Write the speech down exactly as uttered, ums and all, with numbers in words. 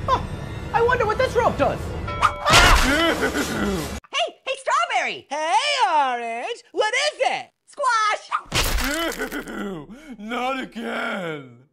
Huh, I wonder what this rope does. Ah! Hey, hey, Strawberry! Hey, Orange! What is it? Squash! Not again.